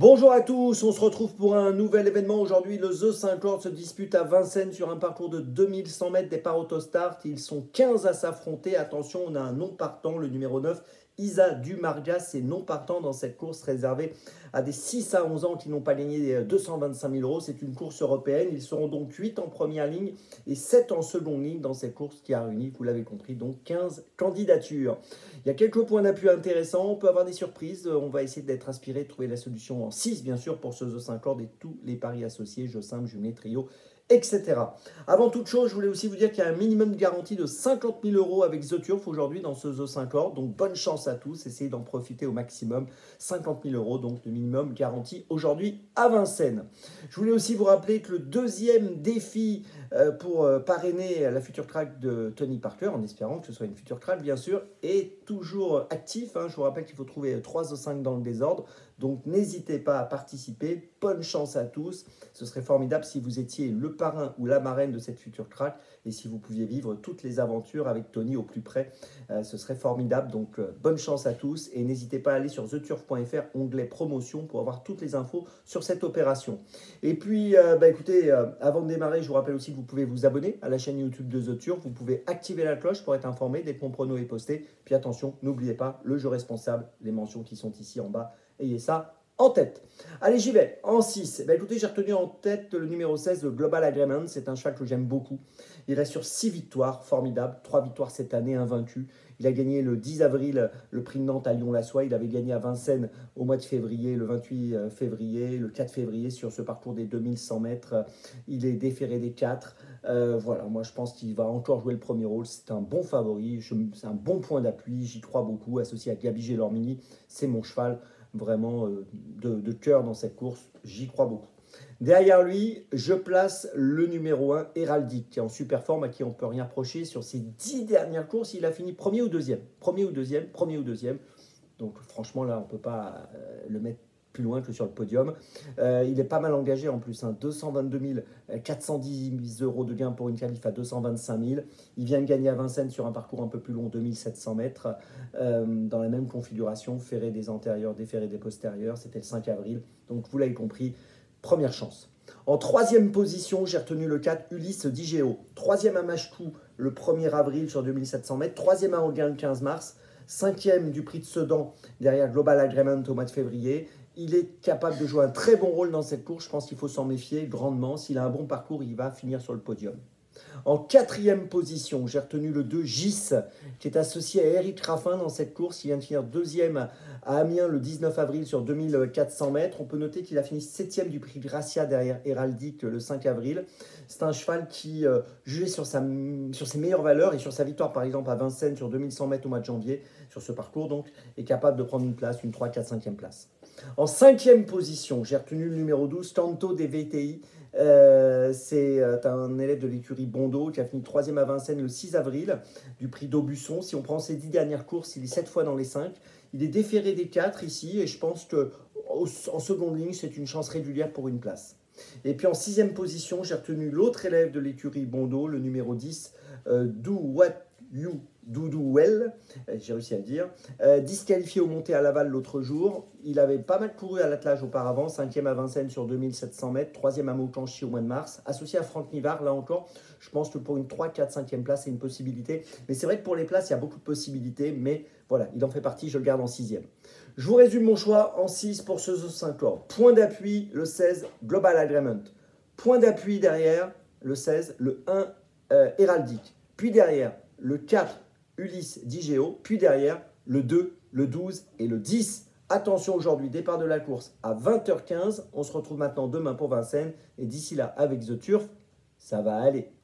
Bonjour à tous, on se retrouve pour un nouvel événement. Aujourd'hui, le The 50 se dispute à Vincennes sur un parcours de 2100 mètres départ auto-start. Ils sont 15 à s'affronter. Attention, on a un non partant, le numéro 9, Isa Dumargas, c'est non partant dans cette course réservée à des 6 à 11 ans qui n'ont pas gagné 225 000 euros. C'est une course européenne. Ils seront donc 8 en première ligne et 7 en seconde ligne dans cette course qui a réuni, vous l'avez compris, donc 15 candidatures. Il y a quelques points d'appui intéressants. On peut avoir des surprises. On va essayer d'être inspiré, de trouver la solution en 6, bien sûr, pour ce The 50 et tous les paris associés, jeux simples, jumelés, trio, etc. Avant toute chose, je voulais aussi vous dire qu'il y a un minimum de garantie de 50 000 euros avec The Turf aujourd'hui dans ce The 50. Donc bonne chance à tous, essayez d'en profiter au maximum. 50 000 euros, donc le minimum garanti aujourd'hui à Vincennes. Je voulais aussi vous rappeler que le deuxième défi pour parrainer la Future Track de Tony Parker, en espérant que ce soit une Future Track bien sûr, est toujours actif. Je vous rappelle qu'il faut trouver 3 ou 5 dans le désordre. Donc n'hésitez pas à participer. Bonne chance à tous. Ce serait formidable si vous étiez le parrain ou la marraine de cette Future Track et si vous pouviez vivre toutes les aventures avec Tony au plus près. Ce serait formidable. Donc bonne chance à tous et n'hésitez pas à aller sur theturf.fr, onglet promotion, pour avoir toutes les infos sur cette opération. Et puis écoutez, avant de démarrer, je vous rappelle aussi que vous pouvez vous abonner à la chaîne YouTube de The Turf. Vous pouvez activer la cloche pour être informé dès que mon prono est posté. Puis attention, n'oubliez pas le jeu responsable, les mentions qui sont ici en bas. Ayez ça en tête. Allez, j'y vais. En 6, écoutez, j'ai retenu en tête le numéro 16, le Global Agreement. C'est un cheval que j'aime beaucoup. Il reste sur 6 victoires, formidable. 3 victoires cette année, invaincu. Il a gagné le 10 avril le prix de Nantes à Lyon-la-Soie. Il avait gagné à Vincennes au mois de février, le 28 février, le 4 février sur ce parcours des 2100 mètres. Il est déféré des 4. Voilà, moi je pense qu'il va encore jouer le premier rôle. C'est un bon favori. C'est un bon point d'appui. J'y crois beaucoup. Associé à Gabi Gélormini, c'est mon cheval vraiment de cœur dans cette course. J'y crois beaucoup. Derrière lui, je place le numéro 1, Héraldique, qui est en super forme, à qui on ne peut rien reprocher. Sur ses 10 dernières courses, il a fini premier ou deuxième. Premier ou deuxième, premier ou deuxième. Donc franchement, là, on ne peut pas le mettre plus loin que sur le podium. Il est pas mal engagé en plus, 222 410 euros de gain pour une qualif à 225 000. Il vient de gagner à Vincennes sur un parcours un peu plus long, 2700 mètres, dans la même configuration, ferré des antérieurs, déferré des postérieurs. C'était le 5 avril. Donc vous l'avez compris, première chance. En troisième position, j'ai retenu le 4, Ulysse Digéo. Troisième à Machecou le 1er avril sur 2700 mètres. Troisième à Anguin le 15 mars. Cinquième du prix de Sedan derrière Global Agreement au mois de février. Il est capable de jouer un très bon rôle dans cette course. Je pense qu'il faut s'en méfier grandement. S'il a un bon parcours, il va finir sur le podium. En quatrième position, j'ai retenu le 2, Gis, qui est associé à Eric Raffin dans cette course. Il vient de finir deuxième à Amiens le 19 avril sur 2400 mètres. On peut noter qu'il a fini septième du prix Gracia derrière Héraldique le 5 avril. C'est un cheval qui, jugé sur ses meilleures valeurs et sur sa victoire par exemple à Vincennes sur 2100 mètres au mois de janvier, sur ce parcours donc, est capable de prendre une place, une 3, 4, 5e place. En 5e position, j'ai retenu le numéro 12, Tanto des VTI. C'est un élève de l'écurie Bondo qui a fini 3e à Vincennes le 6 avril du prix d'Aubusson. Si on prend ses 10 dernières courses, il est 7 fois dans les 5. Il est déféré des 4 ici et je pense qu'en seconde ligne, c'est une chance régulière pour une place. Et puis en 6e position, j'ai retenu l'autre élève de l'écurie Bondo, le numéro 10, Do What You Doudou Well, j'ai réussi à le dire, disqualifié au monté à Laval l'autre jour. Il avait pas mal couru à l'attelage auparavant, 5e à Vincennes sur 2700 mètres, 3e à Maucanchi au mois de mars, associé à Franck Nivard, là encore, je pense que pour une 3, 4, 5e place, c'est une possibilité. Mais c'est vrai que pour les places, il y a beaucoup de possibilités, mais voilà, il en fait partie, je le garde en 6e. Je vous résume mon choix en 6 pour ce 50. Point d'appui, le 16, Global Agreement. Point d'appui derrière, le 16, le 1, Héraldique. Puis derrière, le 4, Ulysse Digéo, puis derrière le 2, le 12 et le 10. Attention aujourd'hui, départ de la course à 20h15. On se retrouve maintenant demain pour Vincennes. Et d'ici là, avec The Turf, ça va aller.